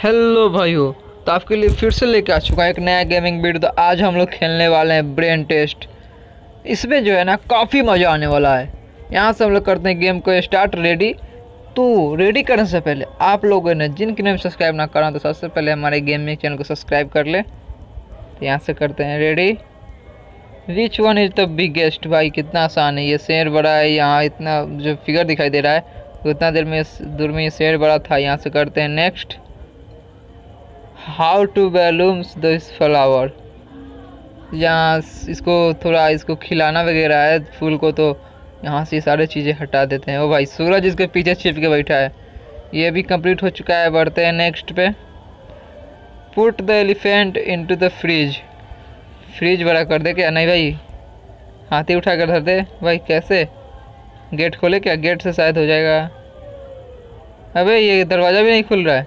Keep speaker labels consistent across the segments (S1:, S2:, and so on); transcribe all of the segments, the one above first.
S1: Hello भाइयों। तो आपके लिए फिर से लेके आ चुका है एक नया गेमिंग वीडियो। तो आज हम लोग खेलने वाले हैं ब्रेन टेस्ट। इसमें जो है ना काफ़ी मज़ा आने वाला है। यहाँ से हम लोग करते हैं गेम को स्टार्ट। रेडी? तो रेडी करने से पहले आप लोगों ने जिनके ने सब्सक्राइब ना करा तो सबसे पहले हमारे गेमिंग चैनल को सब्सक्राइब कर ले। तो यहाँ से करते हैं ready. Which one is the biggest? भाई कितना आसान है। ये शेर बड़ा है, यहाँ इतना जो फिगर दिखाई दे रहा है उतना दूर में ये शेर बड़ा था। यहाँ से करते हैं next. How to bloom this flower? यहाँ इसको थोड़ा इसको खिलाना वगैरह है फूल को, तो यहाँ से ये सारी चीज़ें हटा देते हैं। ओ भाई सूरज इसके पीछे छिप के बैठा है। ये भी कंप्लीट हो चुका है। बढ़ते हैं नेक्स्ट पे। Put the elephant into the fridge. Fridge बड़ा कर दे क्या? नहीं भाई, हाथी उठा कर धर दे। भाई कैसे? गेट खोले क्या? गेट से शायद हो जाएगा। अबे ये दरवाज़ा भी नहीं खुल रहा है।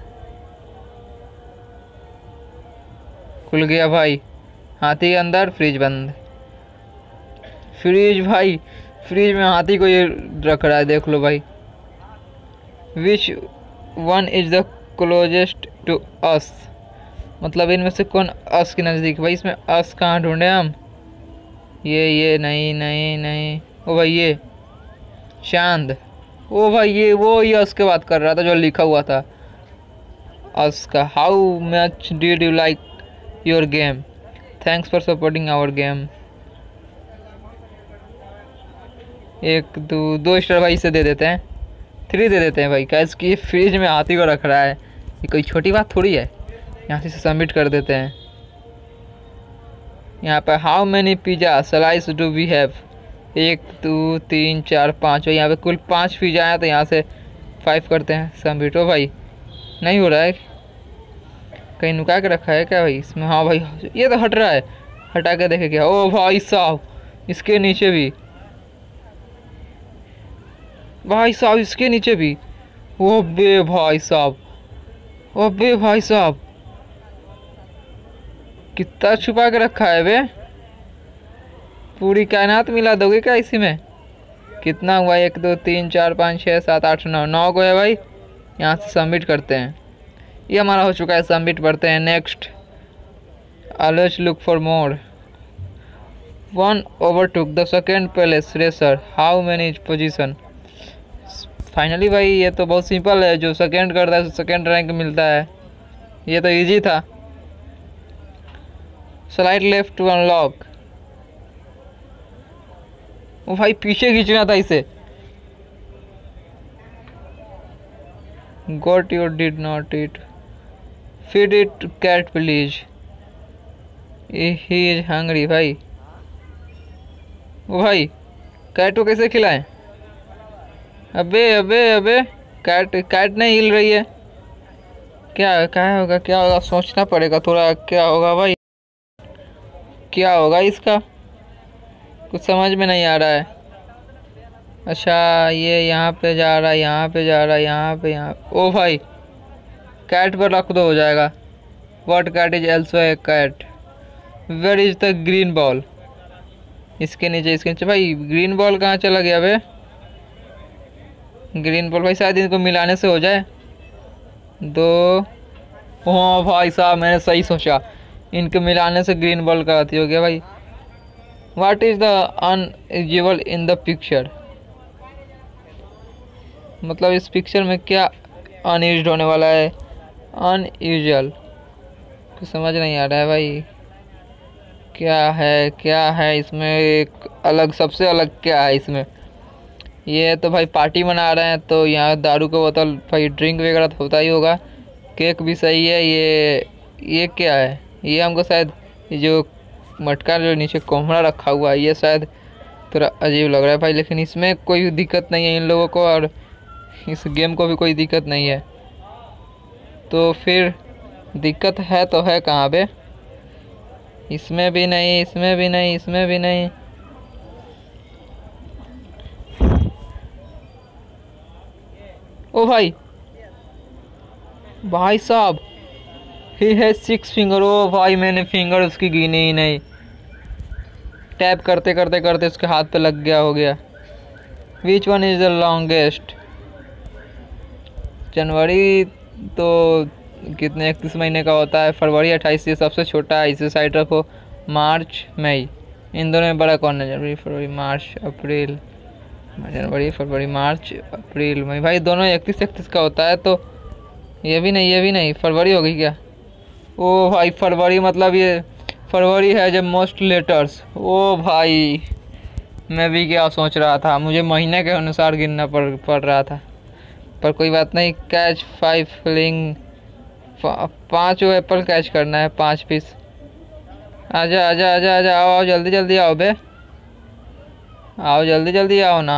S1: खुल गया भाई। हाथी के अंदर, फ्रिज बंद। फ्रिज भाई, फ्रिज में हाथी को ये रख रहा है, देख लो भाई। Which one is the closest to us? मतलब इनमें से कौन अस के नज़दीक? भाई इसमें अस कहाँ ढूंढे हम? ये नहीं नहीं नहीं। ओ भाई ये चांद। ओ भाई ये वो ये अस के बात कर रहा था जो लिखा हुआ था अस का। How much did you like your game? Thanks for supporting our game. एक दो स्टार भाई से दे देते हैं, 3 दे देते हैं भाई। क्या इसकी फ्रिज में हाथी को रख रहा है, ये कोई छोटी बात थोड़ी है। यहाँ से सबमिट कर देते हैं। यहाँ पर how many pizza slice do we have? 1 2 3 4 5। यहाँ पे कुल 5 पिज़्ज़ा हैं, तो यहाँ से 5 करते हैं सबमिट। हो भाई नहीं हो रहा है, कहीं नुका के रखा है क्या भाई इसमें? हाँ भाई ये तो हट रहा है, हटा के देखे क्या? ओ भाई साहब इसके नीचे भी, भाई साहब इसके नीचे भी। ओ बे भाई साहब, ओ बे भाई साहब कितना छुपा के रखा है बे। पूरी कायनात मिला दोगे क्या इसी में? कितना हुआ? 1 2 3 4 5 6 7 8 9 9 को है भाई। यहाँ से सबमिट करते हैं। ये हमारा हो चुका है सबमिट। बढ़ते हैं next. Always look for more. One overtook the second place racer. How many position? Finally भाई ये तो बहुत सिंपल है, जो सेकेंड करता है सेकेंड रैंक मिलता है। ये तो इजी था। Slide left to unlock. वो भाई पीछे खींचना था इसे। Got your did not it. Feed it cat please, he is hungry. भाई वो भाई कैट को कैसे खिलाएं? अबे अबे अबे कैट नहीं हिल रही है। क्या होगा, क्या होगा? सोचना पड़ेगा थोड़ा। क्या होगा भाई, क्या होगा इसका? कुछ समझ में नहीं आ रहा है। अच्छा ये यहाँ पे जा रहा है, यहाँ पे जा रहा है, यहाँ पे यहाँ। ओ भाई कैट पर रख दो, हो जाएगा। What cat is also a cat? Where is the green ball? इसके नीचे, इसके नीचे। भाई ग्रीन बॉल कहाँ चला गया बे? ग्रीन बॉल भाई शायद इनको मिलाने से हो जाए। 2। हाँ भाई साहब मैंने सही सोचा, इनको मिलाने से ग्रीन बॉल का अति हो गया भाई। What is the unusual in the picture? मतलब इस पिक्चर में क्या अनयूज्ड होने वाला है? अनयूजुअल कुछ समझ नहीं आ रहा है भाई। क्या है इसमें? एक अलग, सबसे अलग क्या है इसमें? ये तो भाई पार्टी मना रहे हैं, तो यहाँ दारू का बोतल भाई, ड्रिंक वगैरह तो होता ही होगा। केक भी सही है। ये क्या है? ये हमको शायद ये जो मटका जो नीचे कोहरा रखा हुआ है, ये शायद थोड़ा अजीब लग रहा है भाई। लेकिन इसमें कोई दिक्कत नहीं है इन लोगों को, और इस गेम को भी कोई दिक्कत नहीं है। तो फिर दिक्कत है तो है कहाँ पे? इसमें भी नहीं, इसमें भी नहीं, इसमें भी नहीं। ओ भाई, भाई साहब ही है 6 फिंगर। ओ भाई मैंने फिंगर उसकी गिनी ही नहीं। टैप करते करते करते उसके हाथ पे लग गया, हो गया। Which one is the longest? जनवरी तो कितने 31 महीने का होता है? फरवरी 28 ये सबसे छोटा है, इसे साइड रखो। मार्च मई, इन दोनों में बड़ा कौन है? जनवरी फरवरी मार्च अप्रैल, जनवरी फरवरी मार्च अप्रैल मई। भाई दोनों 31 का होता है, तो ये भी नहीं, ये भी नहीं, फरवरी हो गई क्या? ओ भाई फरवरी, मतलब ये फरवरी है जब मोस्ट लेटर्स। ओ भाई मैं भी क्या सोच रहा था, मुझे महीने के अनुसार गिनना पड़ रहा था, पर कोई बात नहीं। कैच 5 फिलिंग, 5 एप्पल कैच करना है, 5 पीस। आजा आजा आजा आजा, आओ आओ, जल्दी जल्दी आओ बे, आओ जल्दी जल्दी आओ ना।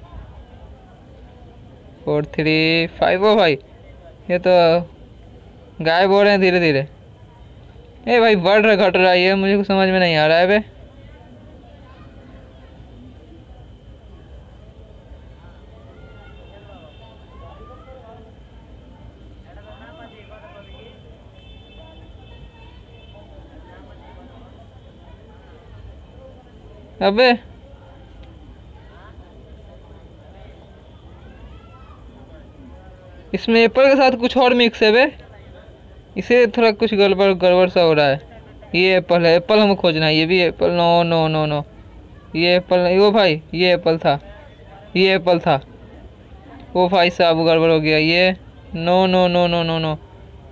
S1: 4 3 5। ओ भाई ये तो गायब हो रहे हैं धीरे धीरे। ए भाई बढ़ रहा घट रहा है ये, मुझे कुछ समझ में नहीं आ रहा है बे। अबे इसमें एप्पल के साथ कुछ और मिक्स है बे, इसे थोड़ा कुछ गड़बड़ गड़बड़ सा हो रहा है। ये एप्पल है, एप्पल हमें खोजना है। ये भी apple, no no no no, ये एप्पल नहीं। ओ भाई ये एप्पल था, ये एप्पल था। ओ भाई साहब गड़बड़ हो गया ये, no no no no no no,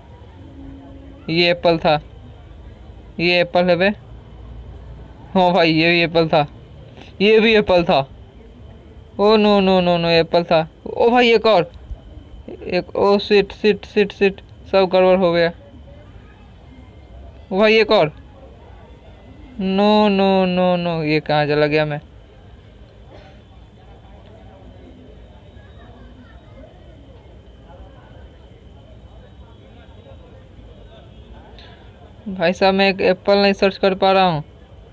S1: ये एप्पल था, ये एप्पल है बे। हाँ भाई ये भी एप्पल था, ये भी एप्पल था। Oh no no no no, apple था। ओ भाई एक और, एक, oh sit sit sit sit, सब गड़बड़ हो गया। ओ भाई एक और, नो नो नो नो, ये कहाँ चला गया मैं? भाई साहब मैं एक एप्पल नहीं सर्च कर पा रहा हूँ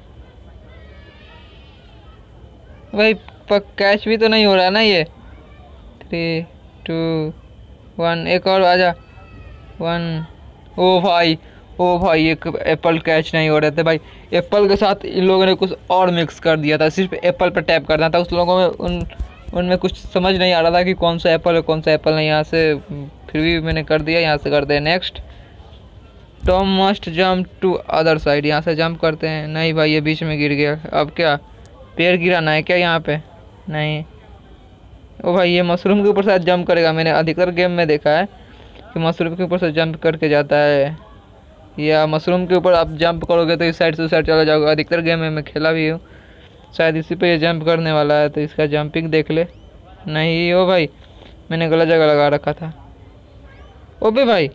S1: भाई, कैच भी तो नहीं हो रहा ना ये। 3 2 1, एक और आजा। 1। ओ भाई, ओ भाई एक एप्पल कैच नहीं हो रहे थे भाई। एप्पल के साथ इन लोगों ने कुछ और मिक्स कर दिया था, सिर्फ एप्पल पर टैप करना था। उस लोगों में उनमें कुछ समझ नहीं आ रहा था कि कौन सा एप्पल है कौन सा एप्पल नहीं। यहाँ से फिर भी मैंने कर दिया, यहाँ से करते हैं next. Tom must jump to other side, यहाँ से जंप करते हैं। नहीं भाई ये बीच में गिर गया, अब क्या पेड़ गिराना है क्या यहाँ पे? नहीं। ओ भाई ये मशरूम के ऊपर से जंप करेगा, मैंने अधिकतर गेम में देखा है कि मशरूम के ऊपर से जंप करके जाता है, या मशरूम के ऊपर आप जंप करोगे तो इस साइड से उस साइड चला जाओगे। अधिकतर गेम में मैं खेला भी हूँ, शायद इसी पे ये जंप करने वाला है, तो इसका जंपिंग देख ले। नहीं ओ भाई मैंने गलत जगह लगा रखा था। ओ बे भाई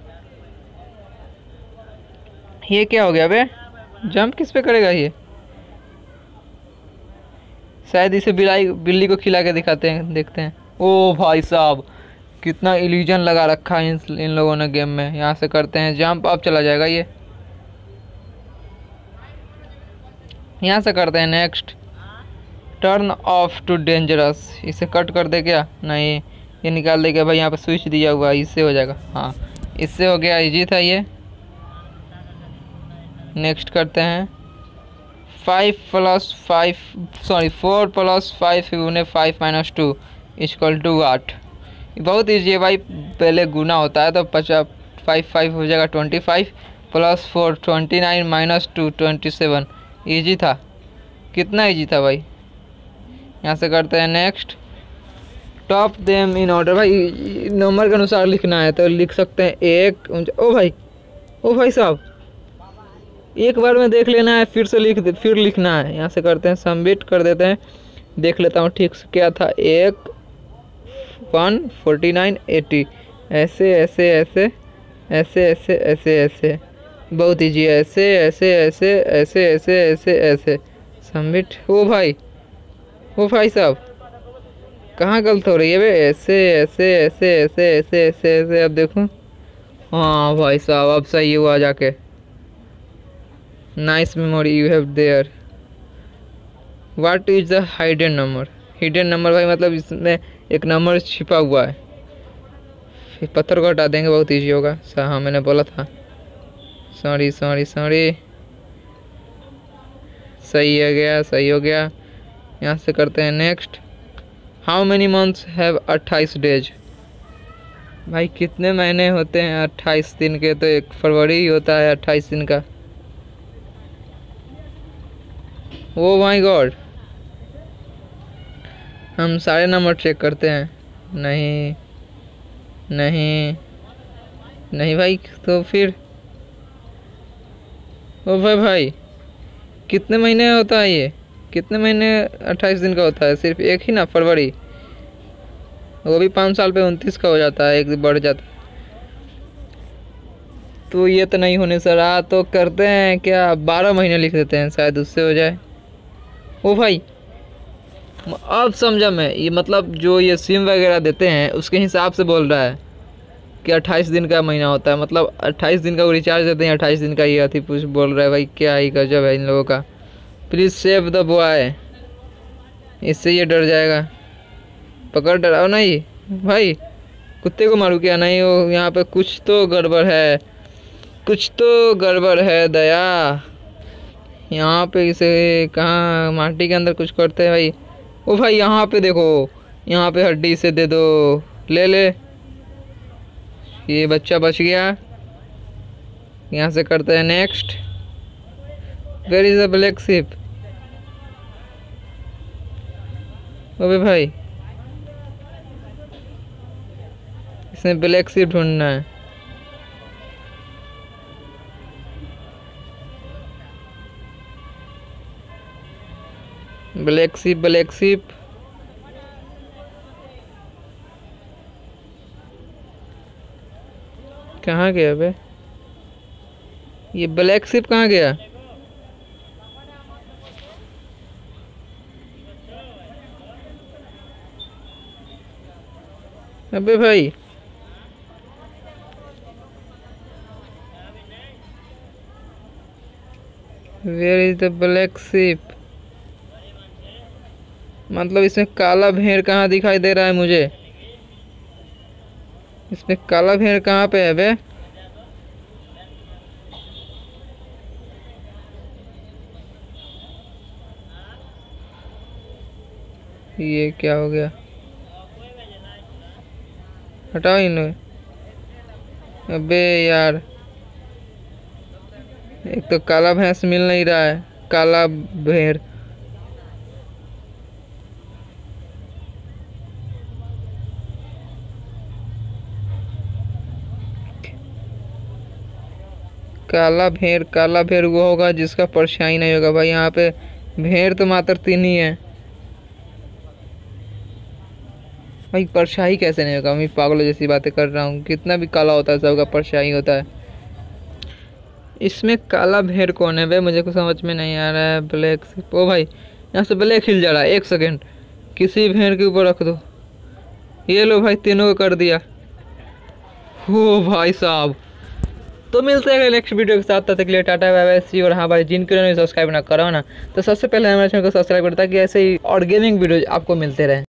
S1: ये क्या हो गया बे? जंप किस पे करेगा ये? शायद इसे बिल्ली को खिला के दिखाते हैं, देखते हैं। ओ भाई साहब कितना इल्यूजन लगा रखा है इन लोगों ने गेम में। यहाँ से करते हैं जंप, अब चला जाएगा ये। यहाँ से करते हैं next. Turn off to dangerous, इसे कट कर दे क्या? नहीं ये निकाल दे क्या भाई? यहाँ पे स्विच दिया हुआ है, इससे हो जाएगा। हाँ इससे हो गया, इजी था ये। नेक्स्ट करते हैं 4 + 5 गुने 5 - 2 = वाट। बहुत ईजी है भाई, पहले गुना होता है तो 5 हो जाएगा 25 + 4 29 - 2 27। ईजी था, कितना ईजी था भाई। यहाँ से करते हैं next. Tap them in order, भाई नंबर के अनुसार लिखना है तो लिख सकते हैं 1। ओ भाई साहब एक बार में देख लेना है, फिर से फिर लिखना है। यहाँ से करते हैं सबमिट कर देते हैं, देख लेता हूँ ठीक से क्या था। 1 1 49 80, ऐसे ऐसे ऐसे ऐसे ऐसे ऐसे ऐसे, बहुत ईजी है। ऐसे ऐसे ऐसे ऐसे ऐसे ऐसे ऐसे सबमिट। ओ भाई साहब कहाँ गलत हो रही है बे? ऐसे ऐसे ऐसे ऐसे ऐसे ऐसे ऐसे, अब देखूँ। हाँ भाई साहब अब सही हुआ जाके। Nice memory you have there. What is the hidden number? Hidden number भाई मतलब इसमें एक नंबर छिपा हुआ है। फिर पत्थर को हटा देंगे, बहुत ईजी होगा। हाँ मैंने बोला था, सॉरी सॉरी सॉरी। सही है गया, सही हो गया। यहाँ से करते हैं next. How many months have 28 days? भाई कितने महीने होते हैं 28 दिन के? तो 1 फरवरी ही होता है 28 दिन का। ओ माय गॉड, हम सारे नंबर चेक करते हैं। नहीं नहीं नहीं भाई, तो फिर ओ भाई कितने महीने होता है ये? कितने महीने 28 दिन का होता है? सिर्फ एक ही ना, फरवरी। वो भी 5 साल पे 29 का हो जाता है, एक बढ़ जाता है। तो ये तो नहीं होने सर। तो करते हैं क्या, 12 महीने लिख देते हैं, शायद उससे हो जाए। ओ भाई अब समझा मैं, ये मतलब जो ये सिम वगैरह देते हैं उसके हिसाब से बोल रहा है कि 28 दिन का महीना होता है। मतलब 28 दिन का वो रिचार्ज देते हैं, 28 दिन का ये अति कुछ बोल रहा है। भाई क्या ही गजब है इन लोगों का। प्लीज़ सेव द बॉय, इससे ये डर जाएगा। पकड़, डराओ नहीं भाई। कुत्ते को मारू क्या? नहीं, वो यहाँ पे कुछ तो गड़बड़ है, कुछ तो गड़बड़ है दया। यहाँ पे इसे कहाँ माटी के अंदर कुछ करते हैं भाई। ओ भाई यहाँ पे देखो, यहाँ पे हड्डी से दे दो। ले ले, ये बच्चा बच गया। यहाँ से करते हैं next. Where is the black ship? अबे भाई इसमें ब्लैक शिप ढूंढना है। Black ship, black ship. कहाँ गया बे? ये ब्लैक शिप कहाँ गया? अबे भाई where is the black ship? मतलब इसमें काला भेड़ कहाँ दिखाई दे रहा है मुझे? इसमें काला भेड़ कहाँ पे है बे? ये क्या हो गया? हटाओ इन्हें। अबे यार, एक तो काला भैंस मिल नहीं रहा है, काला भेड़। काला भेड़, काला भेड़ वो होगा जिसका परछाई नहीं होगा भाई। यहाँ पे भेड़ तो मात्र 3 ही है भाई, परछाई कैसे नहीं होगा? मैं पागलों जैसी बातें कर रहा हूँ। कितना भी काला होता है सबका परछाई होता है। इसमें काला भेड़ कौन है बे? मुझे कुछ समझ में नहीं आ रहा है। ब्लैक शिप, ओ भाई यहाँ से ब्लैक हिल जा रहा है। 1 सेकेंड, किसी भेड़ के ऊपर रख दो। ये लो भाई, तीनों को कर दिया। हो भाई साहब, तो मिलते हैं नेक्स्ट वीडियो के साथ। तब तक के लिए टाटा बाय बाय सी। और हाँ भाई, जिनके सब्सक्राइब ना करो ना, तो सबसे पहले हमारे चैनल को सब्सक्राइब करो ताकि ऐसे ही और गेमिंग वीडियो आपको मिलते रहे।